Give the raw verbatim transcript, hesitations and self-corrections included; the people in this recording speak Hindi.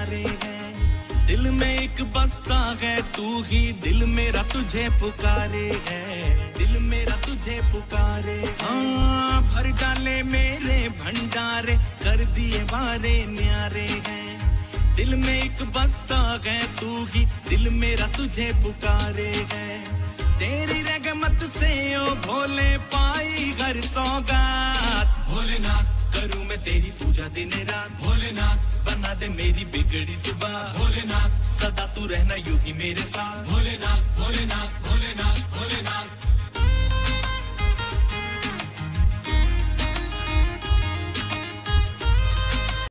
सितारे हैं, दिल में एक बसता है तू ही, दिल मेरा तुझे पुकारे है, दिल मेरा तुझे पुकारे। हाँ भर डाले मेरे भंडारे, कर दिए वारे न्यारे हैं, दिल में एक बसता है तू ही, दिल मेरा तुझे पुकारे है। तेरी रहमत से ओ भोले पाई हर सौगात, भोलेनाथ करूं मैं तेरी पूजा दिन रात, भोलेनाथ बना दे मेरी बिगड़ी तू बात, भोलेनाथ सदा तू रहना यूं ही मेरे साथ, भोलेनाथ भोलेनाथ भोलेनाथ भोलेनाथ।